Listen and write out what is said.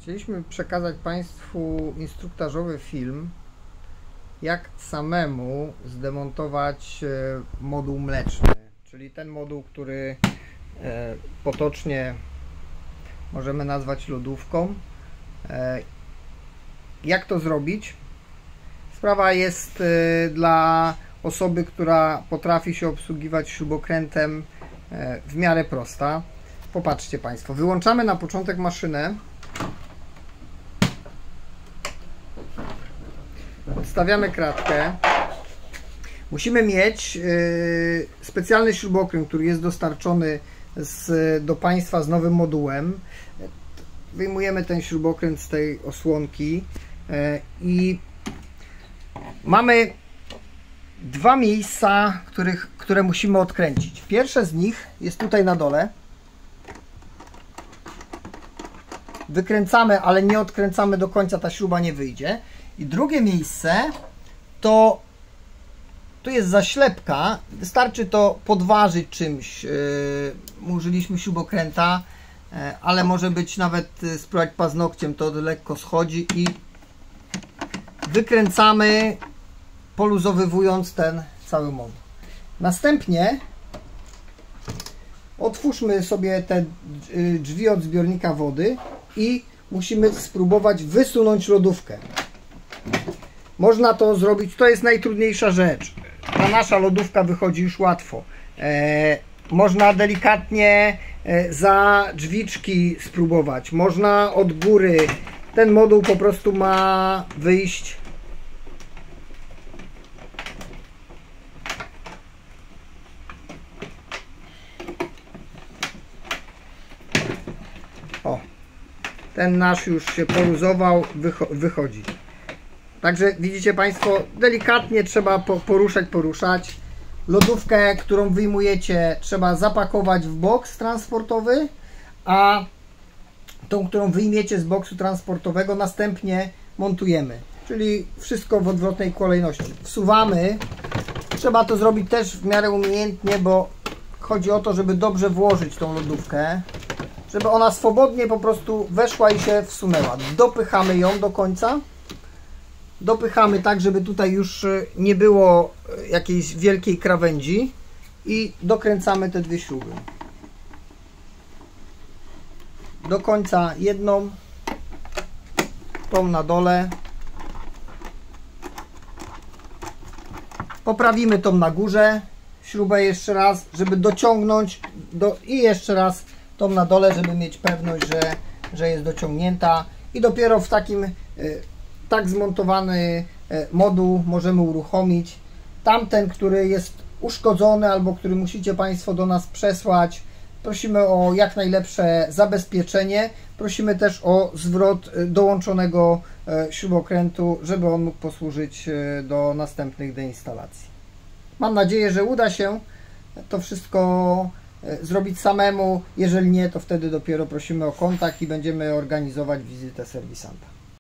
Chcieliśmy przekazać Państwu instruktażowy film, jak samemu zdemontować moduł mleczny, czyli ten moduł, który potocznie możemy nazwać lodówką. Jak to zrobić? Sprawa jest dla osoby, która potrafi się obsługiwać śrubokrętem, w miarę prosta. Popatrzcie Państwo, wyłączamy na początek maszynę, odstawiamy kratkę. Musimy mieć specjalny śrubokręt, który jest dostarczony do Państwa z nowym modułem. Wyjmujemy ten śrubokręt z tej osłonki i mamy dwa miejsca, które musimy odkręcić. Pierwsze z nich jest tutaj na dole. Wykręcamy, ale nie odkręcamy do końca, ta śruba nie wyjdzie. I drugie miejsce to tu jest zaślepka, wystarczy to podważyć czymś. Użyliśmy śrubokręta, ale może być nawet spróbować paznokciem, to lekko schodzi i wykręcamy, poluzowywując ten cały moduł. Następnie otwórzmy sobie te drzwi od zbiornika wody i musimy spróbować wysunąć lodówkę. Można to zrobić, to jest najtrudniejsza rzecz. Ta nasza lodówka wychodzi już łatwo. Można delikatnie za drzwiczki spróbować, można od góry. Ten moduł po prostu ma wyjść . O, ten nasz już się poluzował, wychodzi. Także widzicie Państwo, delikatnie trzeba poruszać. Lodówkę, którą wyjmujecie, trzeba zapakować w boks transportowy, a tą, którą wyjmiecie z boksu transportowego, następnie montujemy. Czyli wszystko w odwrotnej kolejności. Wsuwamy. Trzeba to zrobić też w miarę umiejętnie, bo chodzi o to, żeby dobrze włożyć tą lodówkę, żeby ona swobodnie po prostu weszła i się wsunęła. Dopychamy ją do końca. Dopychamy tak, żeby tutaj już nie było jakiejś wielkiej krawędzi i dokręcamy te dwie śruby. Do końca jedną, tą na dole. Poprawimy tą na górze, śrubę jeszcze raz, żeby dociągnąć i jeszcze raz tą na dole, żeby mieć pewność, że jest dociągnięta i dopiero w takim tak zmontowany moduł możemy uruchomić. Tamten, który jest uszkodzony albo który musicie Państwo do nas przesłać, prosimy o jak najlepsze zabezpieczenie. Prosimy też o zwrot dołączonego śrubokrętu, żeby on mógł posłużyć do następnych deinstalacji. Mam nadzieję, że uda się to wszystko zrobić samemu. Jeżeli nie, to wtedy dopiero prosimy o kontakt i będziemy organizować wizytę serwisanta.